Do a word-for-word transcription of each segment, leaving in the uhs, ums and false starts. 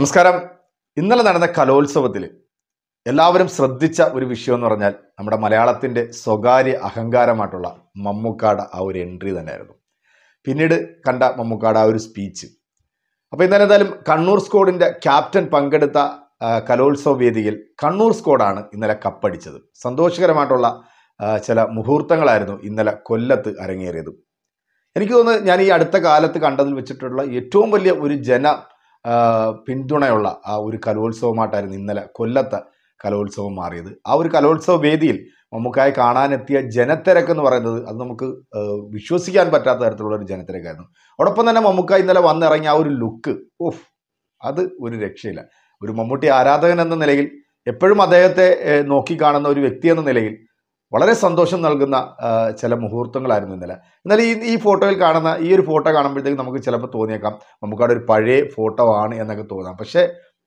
നമസ്കാരം. ഇന്നലെ നടന്ന കലോത്സവത്തിൽ എല്ലാവരും ശ്രദ്ധിച്ച ഒരു വിഷയം എന്ന് പറഞ്ഞാൽ നമ്മുടെ മലയാളത്തിൻ്റെ സ്വകാര്യ അഹങ്കാരമായിട്ടുള്ള മമ്മൂക്കാട് ആ ഒരു എൻട്രി തന്നെയായിരുന്നു. പിന്നീട് കണ്ട മമ്മൂക്കാട് ആ ഒരു സ്പീച്ച്. അപ്പോൾ ഇന്നലെ എന്തായാലും കണ്ണൂർ സ്ക്വാഡിൻ്റെ ക്യാപ്റ്റൻ പങ്കെടുത്ത കലോത്സവ വേദിയിൽ കണ്ണൂർ സ്ക്വാഡാണ് ഇന്നലെ കപ്പടിച്ചത്. സന്തോഷകരമായിട്ടുള്ള ചില മുഹൂർത്തങ്ങളായിരുന്നു ഇന്നലെ കൊല്ലത്ത് അരങ്ങേറിയത്. എനിക്ക് തോന്നുന്നു ഞാൻ ഈ അടുത്ത കാലത്ത് കണ്ടതിൽ വെച്ചിട്ടുള്ള ഏറ്റവും വലിയ ഒരു ജന പിന്തുണയുള്ള ആ ഒരു കലോത്സവമായിട്ടായിരുന്നു ഇന്നലെ കൊല്ലത്തെ കലോത്സവം മാറിയത്. ആ ഒരു കലോത്സവ വേദിയിൽ മമ്മൂക്കായെ കാണാനെത്തിയ ജനത്തിരക്ക് എന്ന് പറയുന്നത് അത് നമുക്ക് വിശ്വസിക്കാൻ പറ്റാത്ത തരത്തിലുള്ള ഒരു ജനത്തിരക്കായിരുന്നു. അതോടൊപ്പം തന്നെ മമ്മൂക്ക ഇന്നലെ വന്നിറങ്ങിയ ആ ഒരു ലുക്ക്, ഓഫ്, അത് ഒരു രക്ഷയില്ല. ഒരു മമ്മൂട്ടി ആരാധകൻ എന്ന നിലയിൽ, എപ്പോഴും അദ്ദേഹത്തെ നോക്കിക്കാണുന്ന ഒരു വ്യക്തി എന്ന നിലയിൽ വളരെ സന്തോഷം നൽകുന്ന ചില മുഹൂർത്തങ്ങളായിരുന്നു ഇന്നലെ. എന്നാൽ ഈ ഈ ഫോട്ടോയിൽ കാണുന്ന ഈ ഒരു ഫോട്ടോ കാണുമ്പോഴത്തേക്ക് നമുക്ക് ചിലപ്പോൾ തോന്നിയേക്കാം മമ്മൂക്കാടെ ഒരു പഴയ ഫോട്ടോ ആണ് എന്നൊക്കെ തോന്നാം. പക്ഷേ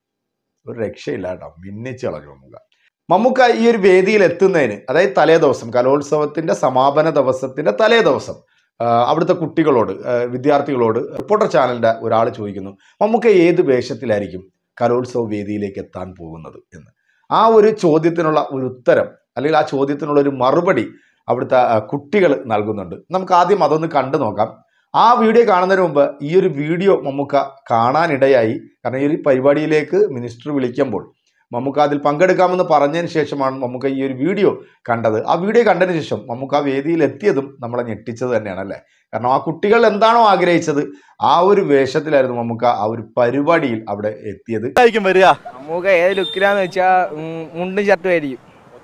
ഒരു രക്ഷയില്ല കേട്ടോ, മിന്നിച്ച് കളഞ്ഞു മമ്മൂക്ക. മമ്മൂക്ക ഈ ഒരു വേദിയിൽ എത്തുന്നതിന്, അതായത് തലേ ദിവസം കലോത്സവത്തിൻ്റെ സമാപന ദിവസത്തിൻ്റെ തലേ ദിവസം അവിടുത്തെ കുട്ടികളോട്, വിദ്യാർത്ഥികളോട് റിപ്പോർട്ടർ ചാനലിൻ്റെ ഒരാൾ ചോദിക്കുന്നു, മമ്മൂക്ക ഏത് വേഷത്തിലായിരിക്കും കലോത്സവ വേദിയിലേക്ക് എത്താൻ പോകുന്നത് എന്ന്. ആ ഒരു ചോദ്യത്തിനുള്ള ഒരു ഉത്തരം, അല്ലെങ്കിൽ ആ ചോദ്യത്തിനുള്ള ഒരു മറുപടി അവിടുത്തെ കുട്ടികൾ നൽകുന്നുണ്ട്. നമുക്ക് ആദ്യം അതൊന്ന് കണ്ടു നോക്കാം. ആ വീഡിയോ കാണുന്നതിന് മുമ്പ് ഈ ഒരു വീഡിയോ മമ്മൂക്ക കാണാനിടയായി. കാരണം ഈ ഒരു പരിപാടിയിലേക്ക് മിനിസ്റ്റർ വിളിക്കുമ്പോൾ മമ്മൂക്ക അതിൽ പങ്കെടുക്കാമെന്ന് പറഞ്ഞതിന് ശേഷമാണ് മമ്മൂക്ക ഈ ഒരു വീഡിയോ കണ്ടത്. ആ വീഡിയോ കണ്ടതിന് ശേഷം മമ്മൂക്ക ആ വേദിയിൽ എത്തിയതും നമ്മളെ ഞെട്ടിച്ചത് തന്നെയാണ് അല്ലേ. കാരണം ആ കുട്ടികൾ എന്താണോ ആഗ്രഹിച്ചത് ആ ഒരു വേഷത്തിലായിരുന്നു മമ്മൂക്ക ആ ഒരു പരിപാടിയിൽ അവിടെ എത്തിയത്. മമ്മൂക്ക ഏത് ലുക്കിലാന്ന് വെച്ചാൽ മുണ്ടും ഷർട്ടും ആയിരിക്കും,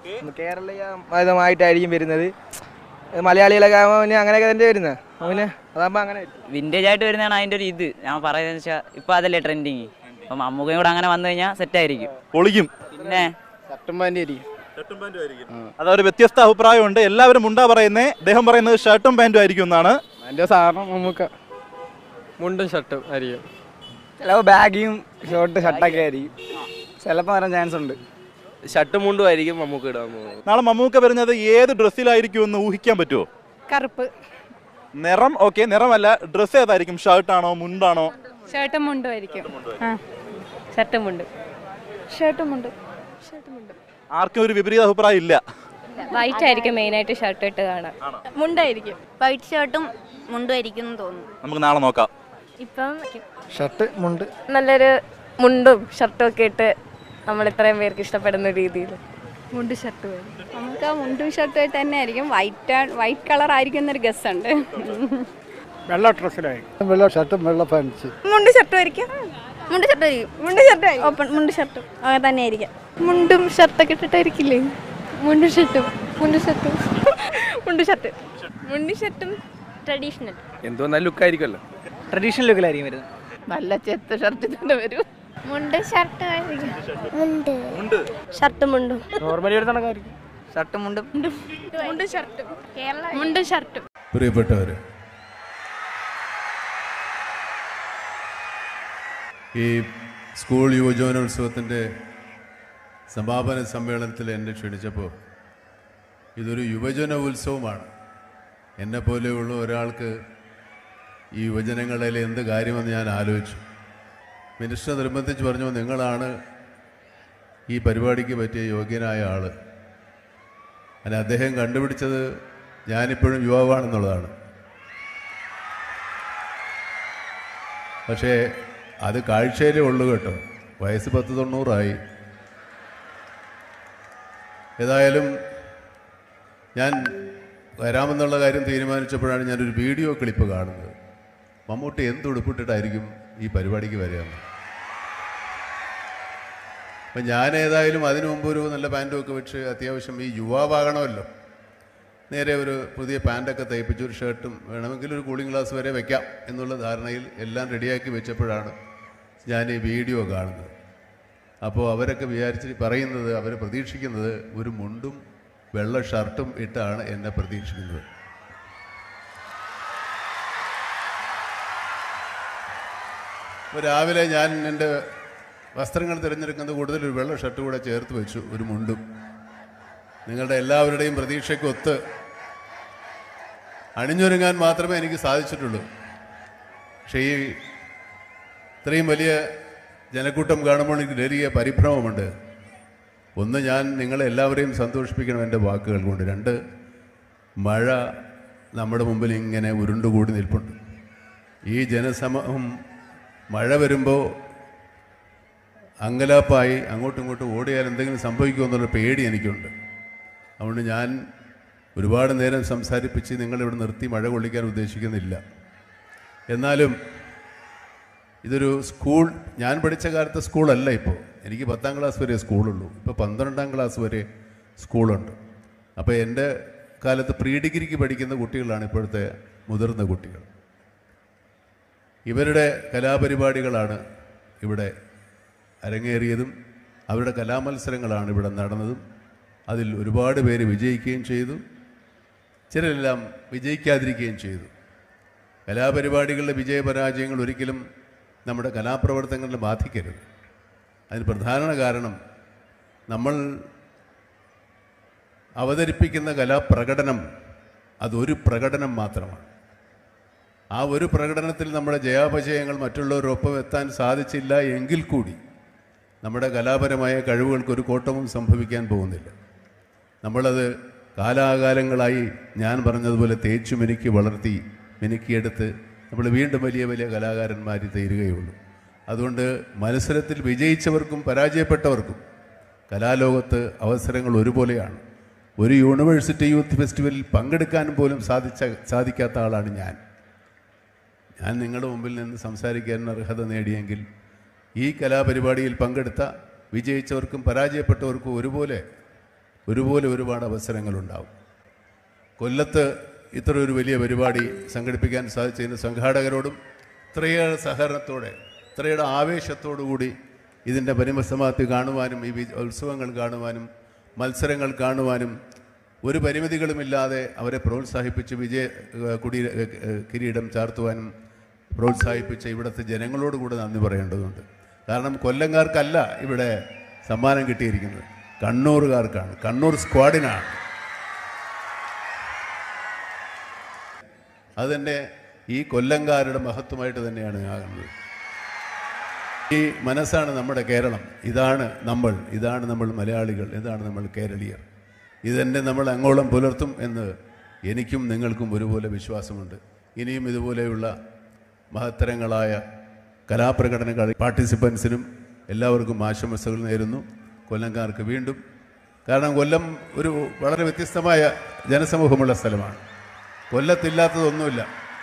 കേരളീയമായിട്ടായിരിക്കും വരുന്നത്. മലയാളികളൊക്കെ അവന് അങ്ങനെയൊക്കെ തന്നെ വരുന്നത്, അവന് അതാകുമ്പോൾ അങ്ങനെ വിൻറ്റേജ് ആയിട്ട് വരുന്നതാണ് അതിൻ്റെ ഒരു ഇത്. ഞാൻ പറയുന്നത് വെച്ചാൽ ഇപ്പം അതല്ലേ ട്രെൻഡിങ്. അപ്പം മമ്മൂക്കയും കൂടെ അങ്ങനെ വന്നു കഴിഞ്ഞാൽ സെറ്റായിരിക്കും, പൊളിക്കും. പിന്നെ ഷർട്ടും പാൻറ്റും ആയിരിക്കും. അതൊരു വ്യത്യസ്ത അഭിപ്രായമുണ്ട്. എല്ലാവരും മുണ്ടാ പറയുന്നത്, അദ്ദേഹം പറയുന്നത് ഷർട്ടും പാൻറ്റും ആയിരിക്കും എന്നാണ്. എൻ്റെ സാധാരണ മമ്മൂക്ക മുണ്ടും ഷർട്ടും ആയിരിക്കും. ചിലപ്പോൾ ബാഗിയും ഷോർട്ട് ഷർട്ടൊക്കെ ആയിരിക്കും. ചിലപ്പോൾ വരാൻ ചാൻസ് ഉണ്ട്. ഷർട്ടും മുണ്ടും ആയിരിക്കും മമ്മൂക്ക ഇടാൻ പോകുന്നത്. നാളെ മമ്മൂക്ക വരുന്നത് ഏത് ഡ്രസ്സിലായിരിക്കും എന്ന് ഊഹിക്കാൻ പറ്റുമോ? കറുപ്പ് നിറം. ഓക്കെ, നിറമല്ല, ഡ്രസ്സ് ഏതായിരിക്കും? ഷർട്ടാണോ മുണ്ടാണോ? ഷർട്ടും മുണ്ടും ആയിരിക്കും. ഷർട്ടും മുണ്ടും ഷർട്ടും മുണ്ടും ഷർട്ടും മുണ്ടും ആർക്കും ഒരു വിപരീത അഭിപ്രായം ഇല്ല. വൈറ്റ് ആയിരിക്കും മെയിനായിട്ട് ഷർട്ട് ഇട്ട് കാണാൻ. മുണ്ടായിരിക്കും. വൈറ്റ് ഷർട്ടും മുണ്ടും ആയിരിക്കും എന്ന് തോന്നുന്നു. നമുക്ക് നാളെ നോക്കാം. ഇപ്പം ഷർട്ട് മുണ്ട്, നല്ലൊരു മുണ്ടും ഷർട്ടും ഒക്കെ ഇട്ട് നമ്മൾ ഇത്രയും പേർക്ക് ഇഷ്ടപ്പെടുന്ന രീതിയിൽ മുണ്ട് ഷർട്ട് വരും. നമുക്ക് ആ മുണ്ടും ഷർട്ടുമായിട്ട് തന്നെ ആയിരിക്കും. വൈറ്റ് വൈറ്റ് കളർ ആയിരിക്കും എന്നൊരു ഗസ് ഉണ്ട്. വെള്ള ഡ്രസ്സിലായിരിക്കും. വെള്ള ഷർട്ടും വെള്ള പാൻസ്. മുണ്ട് ഷർട്ടും ആയിരിക്കും. മുണ്ട് ഷർട്ടും ആയിരിക്കും. മുണ്ട് ഷർട്ടും ഓപ്പൺ മുണ്ട് ഷർട്ടും അങ്ങനെ തന്നെ ആയിരിക്കും. മുണ്ടും ഷർട്ടൊക്കെ ഇട്ടിട്ടായിരിക്കില്ലേ? മുണ്ടും ഷർട്ടും മുണ്ട് ഷർട്ടും മുണ്ട് ഷർട്ട് മുണ്ട് ഷർട്ടും ട്രഡീഷണൽ എന്തോ നല്ല ലുക്കായിരിക്കുമല്ലോ. ട്രഡീഷണൽ ലുക്കിലായിരിക്കും വരുന്നത്. നല്ല ചെത്ത ഷർട്ട് തന്നെ വരും. മുണ്ട് ഷർട്ട് മുണ്ട് ഷർട്ടും മുണ്ടും നോർമലി ഒരു കണക്കായിരിക്കും. ഷർട്ടും മുണ്ടും മുണ്ടും ഷർട്ടും കേരള മുണ്ടും ഷർട്ടും. പ്രിയപ്പെട്ടവര്, ഈ സ്കൂൾ യുവജനോത്സവത്തിൻ്റെ സമാപന സമ്മേളനത്തിൽ എന്നെ ക്ഷണിച്ചപ്പോൾ ഇതൊരു യുവജന ഉത്സവമാണ്. എന്നെപ്പോലെയുള്ള ഒരാൾക്ക് ഈ യുവജനങ്ങളിൽ എന്ത് കാര്യമെന്ന് ഞാൻ ആലോചിച്ചു. മിനിസ്റ്റർ നിർബന്ധിച്ച് പറഞ്ഞു, നിങ്ങളാണ് ഈ പരിപാടിക്ക് പറ്റിയ യോഗ്യനായ ആൾ. അങ്ങനെ അദ്ദേഹം കണ്ടുപിടിച്ചത് ഞാനിപ്പോഴും യുവാവാണെന്നുള്ളതാണ്. പക്ഷേ അത് കാഴ്ചയിലേ ഉള്ളൂ കേട്ടോ. വയസ്സ് പത്ത് തൊണ്ണൂറായി. ഏതായാലും ഞാൻ വരാമെന്നുള്ള കാര്യം തീരുമാനിച്ചപ്പോഴാണ് ഞാനൊരു വീഡിയോ ക്ലിപ്പ് കാണുന്നത്. മമ്മൂട്ടി എന്ത് ഉടുപ്പിട്ടിട്ടായിരിക്കും ഈ പരിപാടിക്ക് വരികയെന്ന്. അപ്പം ഞാൻ ഏതായാലും അതിനു മുമ്പ് ഒരു നല്ല പാൻറ്റും ഒക്കെ വെച്ച് അത്യാവശ്യം ഈ യുവാവാകണമല്ലോ, നേരെ ഒരു പുതിയ പാൻറ്റൊക്കെ തയ്പ്പിച്ച് ഒരു ഷർട്ടും വേണമെങ്കിൽ ഒരു കൂളിംഗ് ഗ്ലാസ് വരെ വെക്കാം എന്നുള്ള ധാരണയിൽ എല്ലാം റെഡിയാക്കി വെച്ചപ്പോഴാണ് ഞാൻ ഈ വീഡിയോ കാണുന്നത്. അപ്പോൾ അവരൊക്കെ വിചാരിച്ച് പറയുന്നത്, അവർ പ്രതീക്ഷിക്കുന്നത് ഒരു മുണ്ടും വെള്ള ഷർട്ടും ഇട്ടാണ് എന്നെ പ്രതീക്ഷിക്കുന്നത്. അപ്പോൾ രാവിലെ ഞാൻ എൻ്റെ വസ്ത്രങ്ങൾ തിരഞ്ഞെടുക്കുന്നത് കൂടുതൽ ഒരു വെള്ള ഷർട്ട് കൂടെ ചേർത്ത് വെച്ചു, ഒരു മുണ്ടും. നിങ്ങളുടെ എല്ലാവരുടെയും പ്രതീക്ഷയ്ക്കൊത്ത് അണിഞ്ഞൊരുങ്ങാൻ മാത്രമേ എനിക്ക് സാധിച്ചിട്ടുള്ളൂ. പക്ഷേ ഈ ഇത്രയും വലിയ ജനക്കൂട്ടം കാണുമ്പോൾ എനിക്ക് വലിയ പരിഭ്രമമുണ്ട്. ഒന്ന്, ഞാൻ നിങ്ങളെ എല്ലാവരെയും സന്തോഷിപ്പിക്കണം എൻ്റെ വാക്കുകൾ കൊണ്ട്. രണ്ട്, മഴ നമ്മുടെ മുമ്പിൽ ഇങ്ങനെ ഉരുണ്ടുകൂടി നിൽപ്പുണ്ട്. ഈ ജനസമൂഹം മഴ വരുമ്പോൾ അങ്കലാപ്പായി അങ്ങോട്ടും ഇങ്ങോട്ടും ഓടിയാൽ എന്തെങ്കിലും സംഭവിക്കുമോ എന്നുള്ള പേടി എനിക്കുണ്ട്. അതുകൊണ്ട് ഞാൻ ഒരുപാട് നേരം സംസാരിപ്പിച്ച് നിങ്ങളിവിടെ നിർത്തി മഴ കൊള്ളിക്കാൻ ഉദ്ദേശിക്കുന്നില്ല. എന്നാലും ഇതൊരു സ്കൂൾ, ഞാൻ പഠിച്ച കാലത്തെ സ്കൂളല്ല ഇപ്പോൾ. എനിക്ക് പത്താം ക്ലാസ് വരെ സ്കൂളുള്ളൂ. ഇപ്പോൾ പന്ത്രണ്ടാം ക്ലാസ് വരെ സ്കൂളുണ്ട്. അപ്പോൾ എൻ്റെ കാലത്ത് പ്രീ ഡിഗ്രിക്ക് പഠിക്കുന്ന കുട്ടികളാണ് ഇപ്പോഴത്തെ മുതിർന്ന കുട്ടികൾ. ഇവരുടെ കലാപരിപാടികളാണ് ഇവിടെ അരങ്ങേറിയതും അവരുടെ കലാമത്സരങ്ങളാണ് ഇവിടെ നടന്നതും. അതിൽ ഒരുപാട് പേര് വിജയിക്കുകയും ചെയ്തു, ചിലരെല്ലാം വിജയിക്കാതിരിക്കുകയും ചെയ്തു. കലാപരിപാടികളുടെ വിജയപരാജയങ്ങൾ ഒരിക്കലും നമ്മുടെ കലാപ്രവർത്തനങ്ങളെ ബാധിക്കരുത്. അതിന് പ്രധാന കാരണം നമ്മൾ അവതരിപ്പിക്കുന്ന കലാപ്രകടനം അതൊരു പ്രകടനം മാത്രമാണ്. ആ ഒരു പ്രകടനത്തിൽ നമ്മുടെ ജയാപജയങ്ങൾ മറ്റുള്ളവരൊപ്പം എത്താൻ സാധിച്ചില്ല എങ്കിൽ കൂടി നമ്മുടെ കലാപരമായ കഴിവുകൾക്കൊരു കോട്ടവും സംഭവിക്കാൻ പോകുന്നില്ല. നമ്മളത് കാലാകാലങ്ങളായി ഞാൻ പറഞ്ഞതുപോലെ തേച്ചു മിനുക്കി വളർത്തി മിനുക്കിയെടുത്ത് നമ്മൾ വീണ്ടും വലിയ വലിയ കലാകാരന്മാർ തീരുകയുള്ളൂ. അതുകൊണ്ട് മത്സരത്തിൽ വിജയിച്ചവർക്കും പരാജയപ്പെട്ടവർക്കും കലാലോകത്ത് അവസരങ്ങൾ ഒരുപോലെയാണ്. ഒരു യൂണിവേഴ്സിറ്റി യൂത്ത് ഫെസ്റ്റിവലിൽ പങ്കെടുക്കാൻ പോലും സാധിച്ച സാധിക്കാത്ത ആളാണ് ഞാൻ. ഞാൻ നിങ്ങളുടെ മുമ്പിൽ നിന്ന് സംസാരിക്കാൻ അർഹത നേടിയെങ്കിൽ ഈ കലാപരിപാടിയിൽ പങ്കെടുത്ത വിജയിച്ചവർക്കും പരാജയപ്പെട്ടവർക്കും ഒരുപോലെ ഒരുപോലെ ഒരുപാട് അവസരങ്ങളുണ്ടാവും. കൊല്ലത്ത് ഇത്ര ഒരു വലിയ പരിപാടി സംഘടിപ്പിക്കാൻ സാധിച്ചതിന് സംഘാടകരോടും ഇത്രയേറെ സഹകരണത്തോടെ ഇത്രയുടെ ആവേശത്തോടു കൂടി ഇതിൻ്റെ പരിസമാപ്തി കാണുവാനും ഈ ഉത്സവങ്ങൾ കാണുവാനും മത്സരങ്ങൾ കാണുവാനും ഒരു പരിമിതികളുമില്ലാതെ അവരെ പ്രോത്സാഹിപ്പിച്ച് വിജയ കുടി കിരീടം ചാർത്തുവാനും പ്രോത്സാഹിപ്പിച്ച ഇവിടുത്തെ ജനങ്ങളോട് കൂടെ നന്ദി പറയേണ്ടതുണ്ട്. കാരണം കൊല്ലംകാർക്കല്ല ഇവിടെ സമ്മാനം കിട്ടിയിരിക്കുന്നത്, കണ്ണൂറുകാർക്കാണ്, കണ്ണൂർ സ്ക്വാഡിനാണ്. അതുതന്നെ ഈ കൊല്ലംകാരുടെ മഹത്വമായിട്ട് തന്നെയാണ് കാണുന്നത്. ഈ മനസ്സാണ് നമ്മുടെ കേരളം, ഇതാണ് നമ്മൾ, ഇതാണ് നമ്മൾ മലയാളികൾ, ഇതാണ് നമ്മൾ കേരളീയർ. ഇതെന്നെ നമ്മൾ അങ്ങോളം പുലർത്തും എന്ന് എനിക്കും നിങ്ങൾക്കും ഒരുപോലെ വിശ്വാസമുണ്ട്. ഇനിയും ഇതുപോലെയുള്ള മഹത്തരങ്ങളായ കലാപ്രകടനങ്ങൾ പാർട്ടിസിപ്പൻസിനും എല്ലാവർക്കും ആശംസകൾ നേരുന്നു. കൊല്ലംകാർക്ക് വീണ്ടും, കാരണം കൊല്ലം ഒരു വളരെ വ്യത്യസ്തമായ ജനസമൂഹമുള്ള സ്ഥലമാണ്. കൊല്ലത്തില്ലാത്തതൊന്നുമില്ല.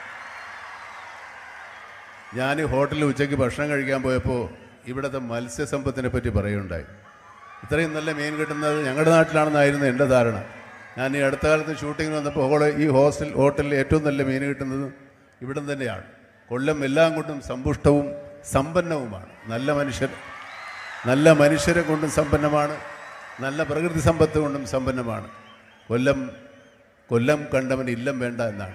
ഞാൻ ഹോട്ടലിൽ ഉച്ചയ്ക്ക് ഭക്ഷണം കഴിക്കാൻ പോയപ്പോൾ ഇവിടുത്തെ മത്സ്യസമ്പത്തിനെ പറ്റി പറയുകയുണ്ടായി. ഇത്രയും നല്ല മീൻ കിട്ടുന്നത് ഞങ്ങളുടെ നാട്ടിലാണെന്നായിരുന്നു എൻ്റെ ധാരണ. ഞാൻ ഈ അടുത്ത കാലത്ത് ഷൂട്ടിങ്ങിന് വന്നപ്പോൾ ഹോള് ഈ ഹോസ്റ്റൽ ഹോട്ടലിൽ ഏറ്റവും നല്ല മീൻ കിട്ടുന്നത് ഇവിടം തന്നെയാണ്. കൊല്ലം എല്ലാം കൊണ്ടും സമ്പുഷ്ടവും സമ്പന്നവുമാണ്. നല്ല മനുഷ്യർ നല്ല മനുഷ്യരെ കൊണ്ടും സമ്പന്നമാണ്, നല്ല പ്രകൃതി സമ്പത്ത് കൊണ്ടും സമ്പന്നമാണ്. കൊല്ലം കൊല്ലം കണ്ടവൻ ഇല്ലം വേണ്ട എന്നാണ്.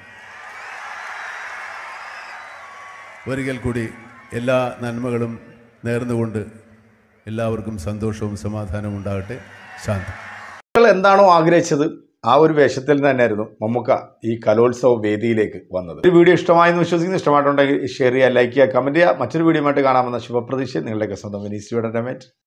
ഒരിക്കൽ കൂടി എല്ലാ നന്മകളും നേർന്നുകൊണ്ട് എല്ലാവർക്കും സന്തോഷവും സമാധാനവും ഉണ്ടാകട്ടെ. ശാന്തി. നിങ്ങൾ എന്താണോ ആഗ്രഹിച്ചത് ആ ഒരു വേഷത്തിൽ തന്നെയായിരുന്നു മമ്മൂക്ക ഈ കലോത്സവ വേദിയിലേക്ക് വന്നത്. ഒരു വീഡിയോ ഇഷ്ടമായെന്ന് വിശ്വസിക്കുന്നു. ഇഷ്ടമായിട്ടുണ്ടെങ്കിൽ ഷെയർ ചെയ്യുക, ലൈക്ക് ചെയ്യുക, കമൻറ്റ് ചെയ്യുക. മറ്റൊരു വീഡിയോ ആയിട്ട് കാണാമെന്ന ശുഭപ്രതീക്ഷ നിങ്ങളുടെയൊക്കെ സ്വന്തം വിനീസ് എൻ്റർടൈൻമെൻറ്റ്.